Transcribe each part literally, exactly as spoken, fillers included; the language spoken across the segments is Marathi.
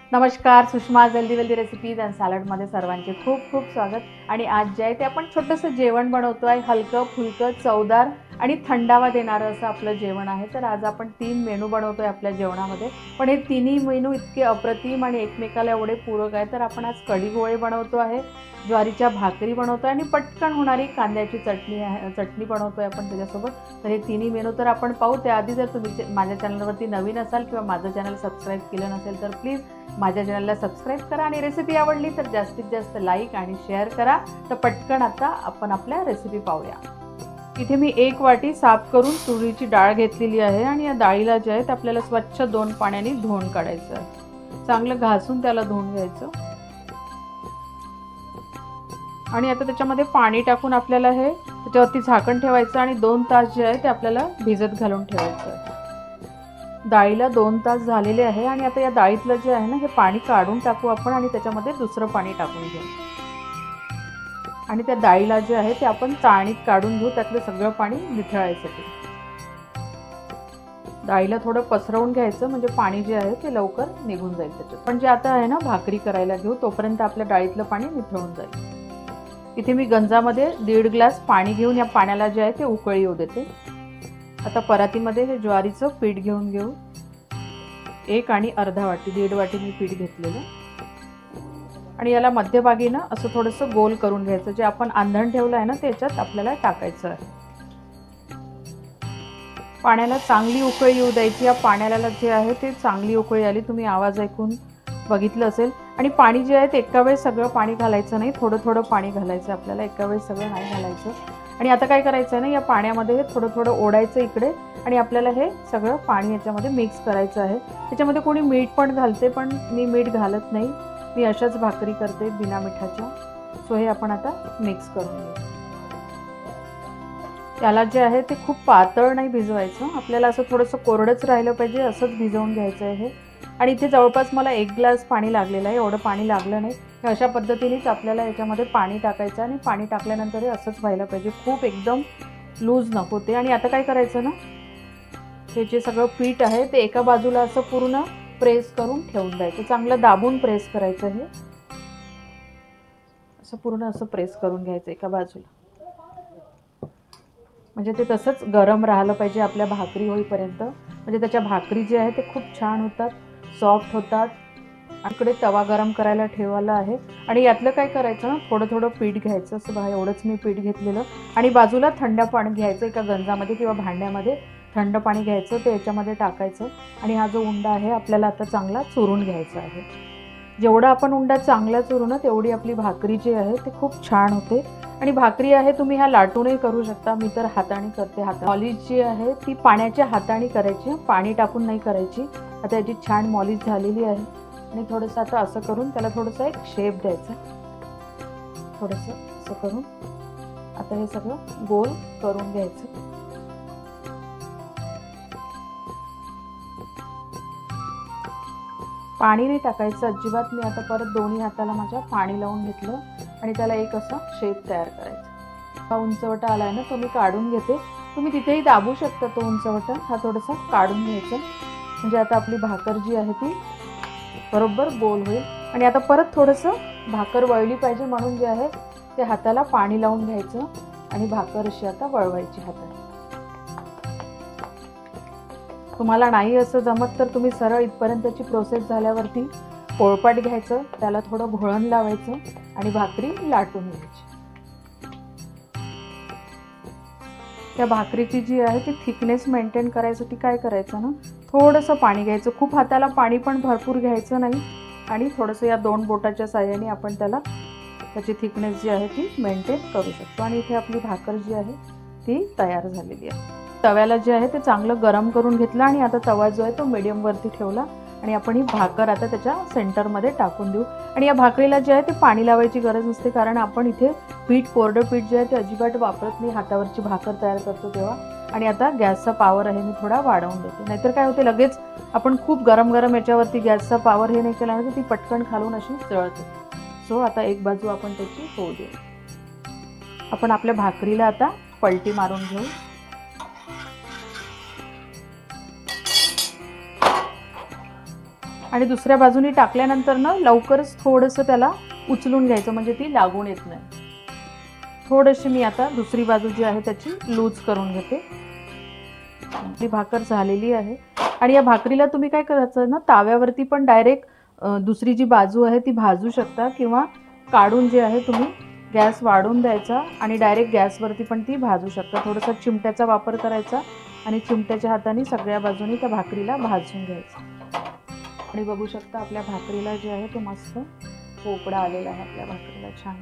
नमस्कार, Sushma healthy wealthy recipes and सॅलडमध्ये सर्वांचे खूप खूप स्वागत। आणि आज जे आहे ते आपण छोटंसं जेवण बनवतो आहे, हलकं फुलकं चवदार आणि थंडावा देणारं असं आपलं जेवण आहे। तर आज आपण तीन मेनू बनवतो आहे आपल्या जेवणामध्ये, पण हे तिन्ही मेनू इतके अप्रतिम आणि एकमेकाला एवढे पूरक आहे। तर आपण आज कढी गोळे बनवतो आहे, ज्वारीच्या भाकरी बनवतो आहे आणि पटकन होणारी कांद्याची चटणी आहे चटणी बनवतो आहे आपण त्याच्यासोबत। तर हे तिन्ही मेनू तर आपण पाहू त्याआधी जर तुम्ही माझ्या चॅनलवरती नवीन असाल किंवा माझं चॅनल सबस्क्राईब केलं नसेल तर प्लीज माझ्या चॅनलला सबस्क्राईब करा आणि रेसिपी आवडली तर जास्तीत जास्त लाईक आणि शेअर करा। तर पटकन आता आपण आपल्या रेसिपी पाहूया। इथे मी एक वाटी साफ करून तुरीची डाळ घेतलेली आहे आणि या डाळीला जे आहे ते आपल्याला स्वच्छ दोन पाण्याने धुवून काढायचं आहे। चांगलं घासून त्याला धुवून घ्यायचं आणि आता त्याच्यामध्ये पाणी टाकून आपल्याला हे त्याच्यावरती झाकण ठेवायचं आणि दोन तास जे आहे ते आपल्याला भिजत घालून ठेवायचं आहे। डाळीला दोन तास झालेले आहे आणि आता या डाळीतलं जे आहे ना हे पाणी काढून टाकू आपण आणि त्याच्यामध्ये दुसरं पाणी टाकून घेऊ आणि त्या डाळीला जे आहे ते आपण चाळणीत काढून घेऊ, त्यातलं सगळं पाणी निथळायसाठी। डाळीला थोडं पसरवून घ्यायचं म्हणजे पाणी जे आहे ते लवकर निघून जाईल त्याच्यात। पण जे आता आहे ना भाकरी करायला घेऊ तोपर्यंत आपल्या डाळीतलं पाणी निथळून जाईल। इथे मी गंजामध्ये दीड ग्लास पाणी घेऊन या पाण्याला जे आहे ते उकळी येऊ देते। आता परातीमध्ये हे ज्वारीचं पीठ घेऊन घेऊ, एक आणि अर्धा वाटी दीड वाटी मी पीठ घेतलेलं आणि याला मध्यभागी ना असं थोडंसं गोल करून घ्यायचं। जे आपण आंधण ठेवलं आहे ना त्याच्यात आपल्याला टाकायचं आहे। पाण्याला चांगली उकळी येऊ द्यायची। या पाण्याला जे आहे ते चांगली उकळी आली, तुम्ही आवाज ऐकून बघितलं असेल। आणि पाणी जे आहे ते एका वेळेस सगळं पाणी घालायचं नाही, थोडं थोडं पाणी घालायचं आपल्याला, एका वेळेस सगळं नाही घालायचं। आणि आता काय करायचं आहे ना या पाण्यामध्ये थोडं थोडं ओढायचं इकडे आणि आपल्याला हे सगळं पाणी याच्यामध्ये मिक्स करायचं आहे। त्याच्यामध्ये कोणी मीठ पण घालते पण मी मीठ घालत नाही, मी अशाच भाकरी करते बिना मिठाच्या। सो हे आपण आता मिक्स करून घेऊ। त्याला जे आहे ते खूप पातळ नाही भिजवायचं, आपल्याला असं थोडंसं कोरडंच राहिलं पाहिजे असंच भिजवून घ्यायचं आहे हे। आणि इथे जवळपास मला एक ग्लास पाणी लागलेलं आहे, एवढं पाणी लागलं नाही। अशा पद्धतीनेच आपल्याला याच्यामध्ये पाणी टाकायचं आणि पाणी टाकल्यानंतर हे असंच व्हायला पाहिजे, खूप एकदम लूज नको ते। आणि आता काय करायचं ना हे जे सगळं पीठ आहे ते एका बाजूला असं पूर्ण प्रेस करून ठेवून द्यायचं, चांगलं दाबून प्रेस करायचं। हे असं पूर्ण असं प्रेस करून घ्यायचं एका बाजूला, म्हणजे ते तसंच गरम राहिलं पाहिजे आपल्या भाकरी होईपर्यंत। म्हणजे त्याच्या भाकरी जे आहे ते खूप छान होतात, सॉफ्ट होतात। इकडे तवा गरम करायला ठेवला आहे आणि यातलं काय करायचं ना थोडं थोडं पीठ घ्यायचं, असं बघा एवढंच मी पीठ घेतलेलं आणि बाजूला थंड पाणी घ्यायचं, एका गंजामध्ये किंवा भांड्यामध्ये थंड पाणी घ्यायचं, ते याच्यामध्ये टाकायचं आणि हा जो उंडा आहे आपल्याला आता चांगला चुरून घ्यायचा आहे। जेवढा आपण उंडा चांगला चुरू ना तेवढी आपली भाकरी जी आहे ती खूप छान होते। आणि भाकरी आहे तुम्ही ह्या लाटूनही करू शकता, मी तर हाताने करते। हात मॉलिश जी आहे ती पाण्याच्या हाताने करायची, पाणी टाकून नाही करायची। आता याची छान मॉलिश झालेली आहे आणि थोडंसं आता असं करून त्याला थोडंसं एक शेप द्यायचा, थोडंसं असं करून आता हे सगळं गोल करून घ्यायचं। पाणी नाही टाकायचं अजिबात। मी आता परत दोन्ही हाताला माझ्या पाणी लावून घेतलं आणि त्याला एक असा शेप तयार करायचा। हा उंचवटा आलाय ना तो मी काढून घेते, तुम्ही तिथेही दाबू शकता तो उंचवटा, हा थोडासा काढून घ्यायचा म्हणजे आता आपली भाकर जी आहे ती बरोबर गोल होईल। आणि आता परत थोडंसं भाकर वळली पाहिजे म्हणून जे आहे ते हाताला पाणी लावून घ्यायचं आणि भाकर अशी आता वळवायची हाताने। तुम्हाला नाही असं जमत तर तुम्ही सरळ इथपर्यंतची प्रोसेस झाल्यावरती पोळपाट घ्यायचं, त्याला थोडं घोळण लावायचं आणि भाकरी लाटून घ्यायची। त्या भाकरीची जी आहे ती थिकनेस मेंटेन करायसाठी काय करायचं ना थोडंसं पाणी घ्यायचं, खूप हाताला पाणी पण भरपूर घ्यायचं नाही आणि थोडंसं या दोन बोटाच्या साहाय्याने आपण त्याला त्याची थिकनेस जी आहे ती मेंटेन करू शकतो। आणि इथे आपली भाकर जी आहे ती तयार झालेली आहे। तव्याला जे आहे ते चांगलं गरम करून घेतलं आणि आता तवा जो आहे तो मीडियम वरती ठेवला आणि आपण ही भाकर आता त्याच्या सेंटरमध्ये टाकून देऊ। आणि या भाकरीला जे आहे ते पाणी लावायची गरज नसते, कारण आपण इथे पीठ कोरडं पीठ जे आहे ते अजिबात वापरत नाही हातावरची भाकर तयार करतो तेव्हा। आणि आता गॅसचा पॉवर आहे मी थोडा वाढवून देते, नाहीतर काय होते लगेच आपण खूप गरम गरम याच्यावरती गॅसचा पॉवर हे नाही केला तर ती पटकन खालून अशी जळते। सो आता एक बाजू आपण त्याची होऊ देऊ। आपण आपल्या भाकरीला आता पलटी मारून घेऊ। आणि दुसऱ्या बाजूनी टाकल्यानंतर ना लवकरच थोडंसं त्याला उचलून घ्यायचं, म्हणजे ती लागून येत नाही. थोडीशी मी आता दुसरी बाजू जी आहे त्याची लूज करून घेते. आपली भाकर झालेली आहे. आणि या भाकरीला तुम्ही काय करायचं ना, ताव्यावरती पण डायरेक्ट दुसरी जी बाजू आहे ती भाजू शकता, किंवा काढून जे आहे तुम्ही गॅस वाढवून द्यायचा आणि डायरेक्ट गॅसवरती पण ती भाजू शकता. थोडासा चिमट्याचा वापर करायचा आणि चिमट्याच्या हाताने सगळ्या बाजूनी त्या भाकरीला भाजून घ्यायचं. आणि बघू शकता आपल्या भाकरीला जे आहे ते मस्त पोपडा आलेला आहे आपल्या भाकरीला छान.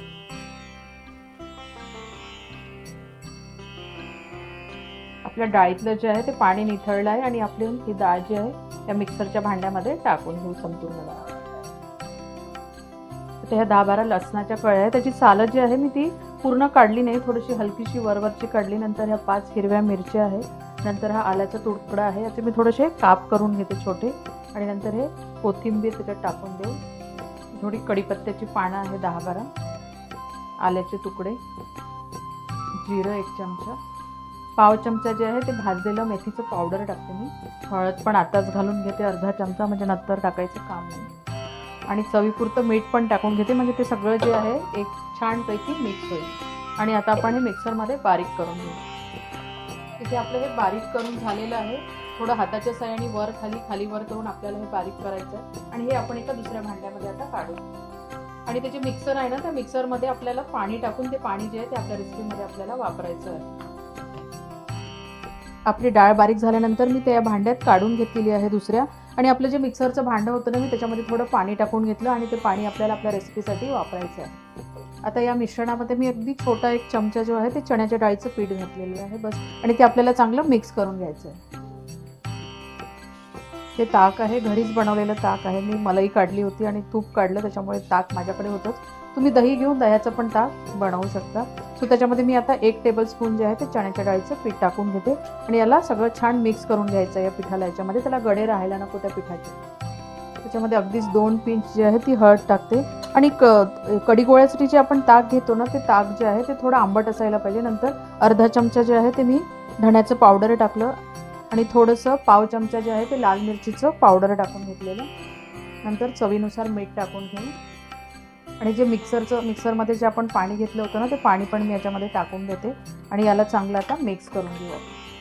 आपल्या डाळीतलं जे आहे ते पाणी निथळलं आहे आणि आपली ही डाळ जी आहे त्या मिक्सरच्या भांड्यामध्ये टाकून घेऊ संपूर्ण डाळ. तर ह्या दहा बारा लसणाच्या कळ्या आहे, त्याची सालं जी आहे मी ती पूर्ण काढली नाही, थोडीशी हलकीशी वरवरची काढली. नंतर ह्या पाच हिरव्या मिरच्या आहे, नंतर हा आल्याचा तुकडा आहे, याचे मी थोडेसे काप करून घेते छोटे. आणि नंतर हे कोथिंबीर त्याच्यात टाकून देऊ. थोडी कढीपत्त्याची पानं आहे दहा बारा, आल्याचे तुकडे, जिरं एक चमचा, पाव चमचा जे आहे ते भाजलेलं मेथीचं पावडर टाकते मी. हळद पण आताच घालून घेते अर्धा चमचा, म्हणजे नंतर टाकायचं काम नाही. आणि चवीपुरतं मीठ पण टाकून घेते, म्हणजे ते सगळं जे आहे एक छानपैकी मिक्स होईल. आणि आता आपण हे मिक्सरमध्ये बारीक करून घेऊ. इथे आपलं हे बारीक करून झालेलं आहे. थोडं हाताच्या साहाय्याने वर खाली खाली वर करून आपल्याला हे बारीक करायचं आहे. आणि हे आपण एका दुसऱ्या भांड्यामध्ये आता काढू. आणि ते जे मिक्सर आहे ना, त्या मिक्सरमध्ये आपल्याला पाणी टाकून ते पाणी जे आहे ते आपल्या रेसिपीमध्ये आपल्याला वापरायचं आहे. आपली डाळ बारीक झाल्यानंतर मी त्या भांड्यात काढून घेतलेली आहे दुसऱ्या. आणि आपलं जे मिक्सरचं भांडं होतं ना, मी त्याच्यामध्ये थोडं पाणी टाकून घेतलं आणि ते पाणी आपल्याला आपल्या रेसिपीसाठी वापरायचं आहे. आता या मिश्रणामध्ये मी अगदी छोटा एक चमचा जो आहे ते चण्याच्या डाळीचं पीठ घातलेलं आहे बस. आणि ते आपल्याला चांगलं मिक्स करून घ्यायचं आहे. ते ताक आहे, घरीच बनवलेलं ताक आहे. मी मलाई काढली होती आणि तूप काढलं, त्याच्यामुळे ताक माझ्याकडे होतंच. तुम्ही दही घेऊन दह्याचं पण ताक बनवू शकता. सो त्याच्यामध्ये मी आता एक टेबलस्पून जे आहे ते चण्याच्या डाळीचं पीठ टाकून घेते आणि याला सगळं छान मिक्स करून घ्यायचं या पिठाला. याच्यामध्ये त्याला गडे राहायला नको त्या पिठाचे. त्याच्यामध्ये अगदीच दोन पिंच जे आहे ती हळद टाकते. आणि क कढी गोळ्यासाठी जे आपण ताक घेतो ना, ते ताक जे आहे ते थोडं आंबट असायला पाहिजे. नंतर अर्धा चमचा जे आहे ते मी धण्याचं पावडर टाकलं आणि थोडंसं पाव चमचा जे आहे ते लाल मिरचीचं पावडर टाकून घेतलेलं. नंतर चवीनुसार मीठ टाकून घेऊ. आणि जे मिक्सरचं मिक्सरमध्ये जे आपण पाणी घेतलं होतं ना, ते पाणी पण मी याच्यामध्ये टाकून देते आणि याला चांगलं आता मिक्स करून घेऊ.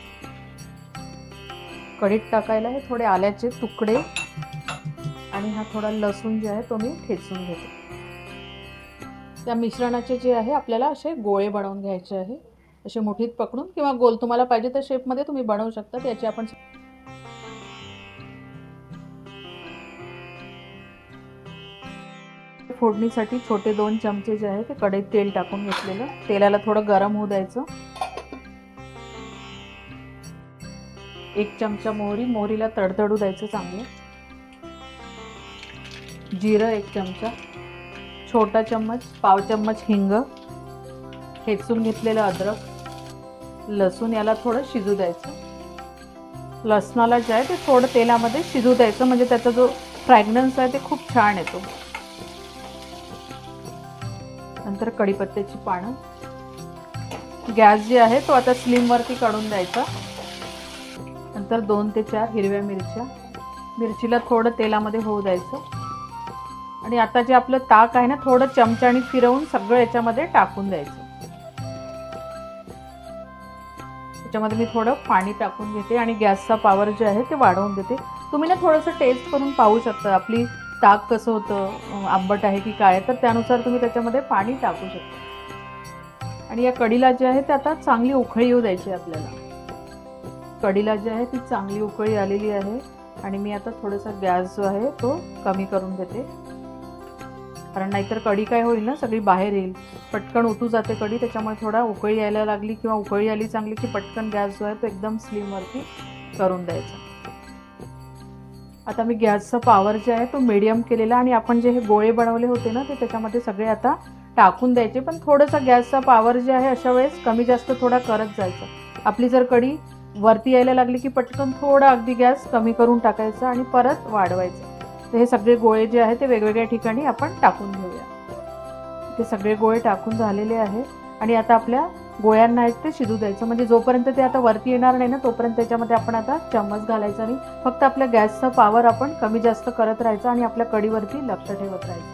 कढीत टाकायला हे थोडे आल्याचे तुकडे आणि हा थोडा लसूण जे आहे तो मी ठेचून घेते. त्या मिश्रणाचे जे आहे आपल्याला असे गोळे बनवून घ्यायचे आहे. असे मुठीत पकडून किंवा गोल तुम्हाला पाहिजे त्या शेपमध्ये तुम्ही बनवू शकता. त्याची आपण फोडणीसाठी छोटे दोन चमचे जे आहे ते कढईत तेल टाकून घेतलेलं. तेलाला थोडं गरम होऊ द्यायचं. एक चमचा मोहरी, मोहरीला तडतडू द्यायचं चांगलं. जिरं एक चमचा, छोटा चम्मच पाव चम्मच हिंग, ठेचून घेतलेलं अद्रक, लसूण, याला थोडं शिजू द्यायचं. लसणाला जे आहे ते थोडं तेलामध्ये शिजू द्यायचं, म्हणजे त्याचा जो फ्रॅग्रन्स आहे ते खूप छान येतो. नंतर कढीपत्त्याची पानं. गॅस जे आहे तो आता स्लिमवरती काढून द्यायचा. नंतर दोन ते चार हिरव्या मिरच्या, मिरचीला थोडं तेलामध्ये होऊ द्यायचं. आणि आता जे आपलं ताक आहे ना, थोडं चमच्याने फिरवून सगळं याच्यामध्ये टाकून द्यायचं. त्याच्यामध्ये मी थोडं पाणी टाकून घेते आणि गॅसचा पॉवर जे आहे ते वाढवून देते. तुम्ही ना थोडंसं टेस्ट करून पाहू शकता आपली ताक कसं होतं, आंबट आहे की काय, तर त्यानुसार तुम्ही त्याच्यामध्ये पाणी टाकू शकता. आणि या कढीला जे आहे ते आता चांगली उकळी येऊ द्यायची आपल्याला. कढीला जे आहे ती चांगली उकळी आलेली आहे आणि मी आता थोडासा गॅस जो आहे तो कमी करून देते, कारण नाहीतर कढी काय होईल ना, सगळी बाहेर येईल, पटकन उतू जाते कढी. त्याच्यामुळे थोडा उकळी यायला लागली किंवा उकळी आली चांगली की पटकन गॅस जो आहे तो एकदम स्लिमवरती करून द्यायचा. आता मी गॅसचा पॉवर जे आहे तो मीडियम केलेला आणि आपण जे हे गोळे बनवले होते ना ते त्याच्यामध्ये सगळे आता टाकून द्यायचे. पण थोडासा गॅसचा पॉवर जे आहे अशा वेळेस कमी जास्त थोडा करत जायचा. आपली जर कढी वरती यायला लागली की पटकन थोडा अगदी गॅस कमी करून टाकायचा आणि परत वाढवायचं. तर हे सगळे गोळे जे आहे ते वेगवेगळ्या ठिकाणी आपण टाकून घेऊया. ते सगळे गोळे टाकून झालेले आहे आणि आता आपल्या गोळ्यांना आहेत ते शिजू द्यायचं. म्हणजे जोपर्यंत ते आता वरती येणार नाही ना तोपर्यंत त्याच्यामध्ये आपण आता चम्मच घालायचा नाही. फक्त आपल्या गॅसचा पॉवर आपण कमी जास्त करत राहायचं आणि आपल्या कढीवरती लक्ष ठेवत राहायचं.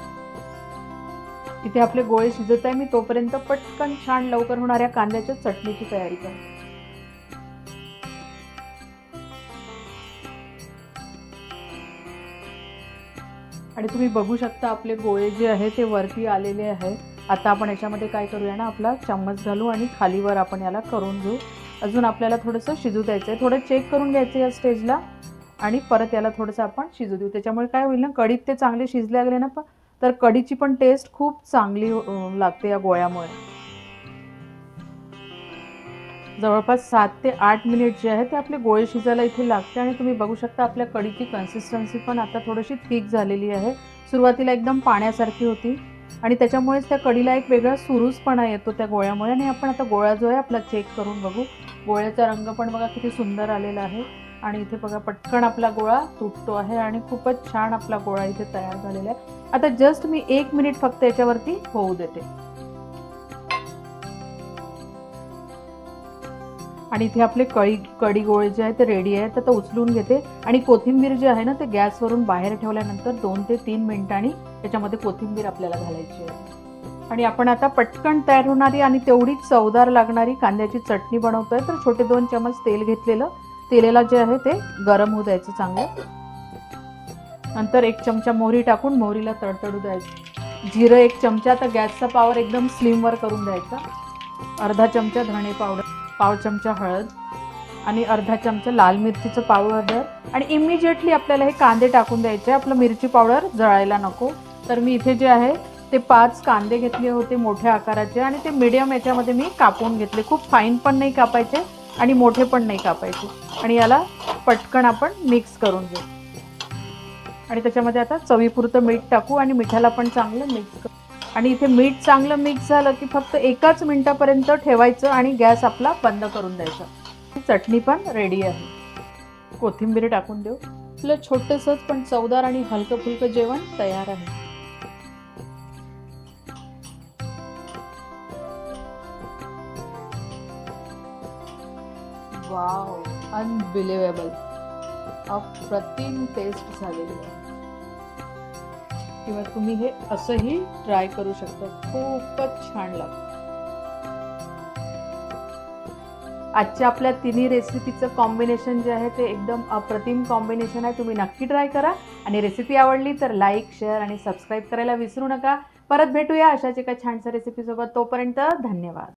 इथे आपले गोळे शिजत आहे. मी तोपर्यंत पटकन छान लवकर होणाऱ्या कांद्याच्या चटणीची तयारी करते. आणि तुम्ही बघू शकता आपले गोळे जे आहे ते वरती आलेले आहे. आता आपण याच्यामध्ये काय करूया ना, आपला चम्मच घालू आणि खालीवर आपण याला करून घेऊ. अजून आपल्याला थोडंसं शिजू द्यायचं आहे. थोडं चेक करून घ्यायचं या स्टेजला आणि परत याला थोडंसं आपण शिजू देऊ. त्याच्यामुळे काय होईल ना, कढीत ते चांगले शिजले लागले ना तर कढीची पण टेस्ट खूप चांगली लागते या गोळ्यामुळे. जवळपास सात ते आठ मिनिट जे आहे ते आपले गोळे शिजायला इथे लागते. आणि तुम्ही बघू शकता आपल्या कढीची कन्सिस्टन्सी पण आता थोडीशी थिक झालेली आहे. सुरुवातीला एकदम पाण्यासारखी होती आणि त्याच्यामुळेच त्या कढीला एक वेगळा सुरूसपणा येतो त्या गोळ्यामुळे. आणि आपण आता गोळा जो आहे आपला चेक करून बघू. गोळ्याचा रंग पण बघा किती सुंदर आलेला आहे. आणि इथे बघा पटकन आपला गोळा तुटतो आहे आणि खूपच छान आपला गोळा इथे तयार झालेला आहे. आता जस्ट मी एक मिनिट फक्त याच्यावरती होऊ देते. आणि इथे आपले कढी कढी गोळे जे आहे ते रेडी आहेत. आता उचलून घेते आणि कोथिंबीर जी आहे ना ते गॅसवरून बाहेर ठेवल्यानंतर दोन ते तीन मिनिटांनी त्याच्यामध्ये कोथिंबीर आपल्याला घालायची आहे. आणि आपण आता पटकन तयार होणारी आणि तेवढीच चवदार लागणारी कांद्याची चटणी बनवतोय. तर छोटे दोन चमच तेल घेतलेलं, तेलाला जे आहे ते गरम होऊ द्यायचं चांगलं. नंतर एक चमचा मोहरी टाकून मोहरीला तडतडू द्यायचं. जिरं एक चमचा, आता गॅसचा पॉवर एकदम स्लिमवर करून द्यायचा. अर्धा चमचा धणे पावडर, पाव चमचा हळद आणि अर्धा चमचा लाल मिरचीचं पावडर. आणि इमिजिएटली आपल्याला हे कांदे टाकून द्यायचे. आपलं मिरची पावडर जळायला नको. तर मी इथे जे आहे ते पाच कांदे घेतले होते मोठ्या आकाराचे आणि ते मीडियम याच्यामध्ये मी कापून घेतले. खूप फाईन पण नाही कापायचे आणि मोठे पण नाही कापायचे. आणि याला पटकन आपण मिक्स करून घेऊ. आणि त्याच्यामध्ये आता चवीपुरतं मीठ टाकू आणि मिठाला पण चांगलं मिक्स करू. आणि इथे मीठ चांगलं मिक्स झालं की फक्त एकाच मिनिटापर्यंत ठेवायचं आणि गॅस आपला बंद करून द्यायचा. चटणी पण रेडी आहे. कोथिंबीर टाकून देऊ. आपलं छोटंसंच पण चवदार आणि हलकं फुलकं जेवण तयार आहे. Wow, unbelievable. अप्रतिम टेस्ट झालेली आहे. किंवा तुम्ही हे असंही ट्राय करू शकता. खूपच छान लागतं. आजच्या आपल्या तिन्ही रेसिपीचं कॉम्बिनेशन जे आहे ते एकदम अप्रतिम कॉम्बिनेशन आहे. तुम्ही नक्की ट्राय करा. आणि रेसिपी आवडली तर लाईक, शेअर आणि सबस्क्राईब करायला विसरू नका. परत भेटूया अशाच एका छानशा रेसिपीसोबत. तोपर्यंत धन्यवाद.